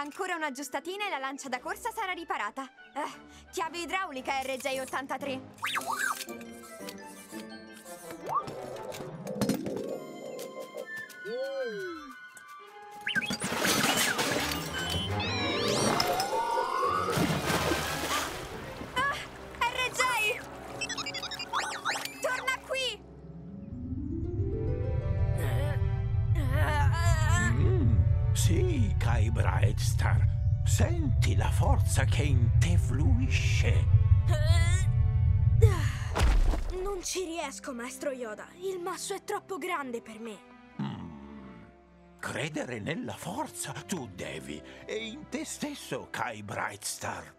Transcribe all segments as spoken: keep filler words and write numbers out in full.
Ancora un'aggiustatina e la lancia da corsa sarà riparata. Eh, chiave idraulica R J ottantatré. Ah, R J! Torna qui! Mm, sì, Kai Brightstar. Senti la forza che in te fluisce. Non ci riesco, maestro Yoda. Il masso è troppo grande per me. Mm. Credere nella forza tu devi, e in te stesso, Kai Brightstar.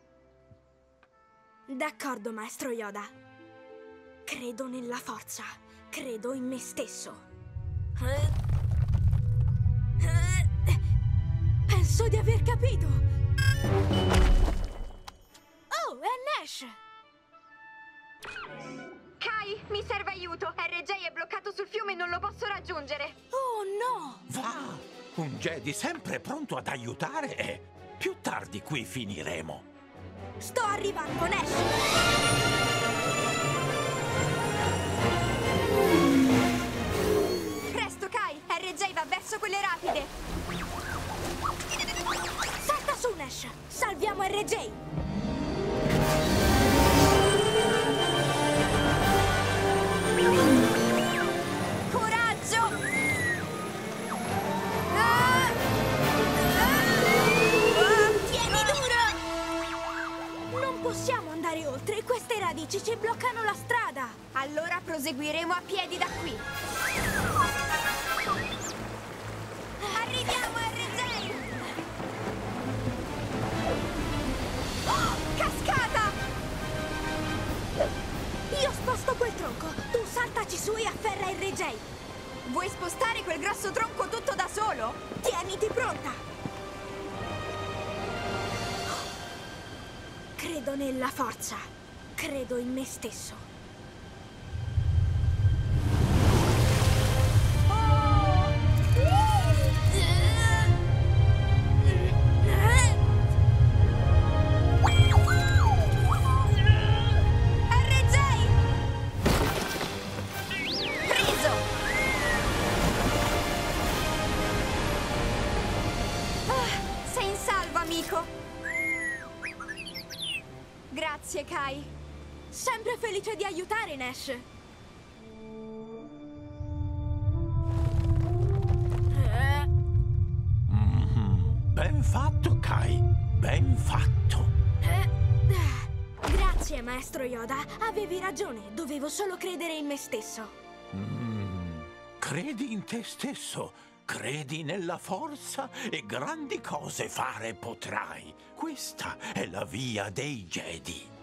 D'accordo, maestro Yoda. Credo nella forza. Credo in me stesso. Penso di aver capito. Oh, è Nash! Kai, mi serve aiuto. R J è bloccato sul fiume e non lo posso raggiungere. Oh, no! Va! Un Jedi sempre pronto ad aiutare e più tardi qui finiremo. Sto arrivando, Nash! Presto, Kai! R J va verso quelle rapide! Salta su, Nash! Salviamo R J! Coraggio! Ah! Ah! Tieni duro! Non possiamo andare oltre! Queste radici ci bloccano la strada! Allora proseguiremo a piedi da qui. Arriviamo, R J! Oh, cascata! Io sposto quel tronco! Tu saltaci su e afferra R J! Vuoi spostare quel grosso tronco tutto da solo? Tieniti pronta! Credo nella forza. Credo in me stesso. R J! Preso! Ah, sei in salvo, amico! Grazie, Kai. Sempre felice di aiutare, Nash. Mm-hmm. Ben fatto, Kai. Ben fatto. Grazie, maestro Yoda. Avevi ragione. Dovevo solo credere in me stesso. Mm. Credi in te stesso, credi nella forza e grandi cose fare potrai. Questa è la via dei Jedi.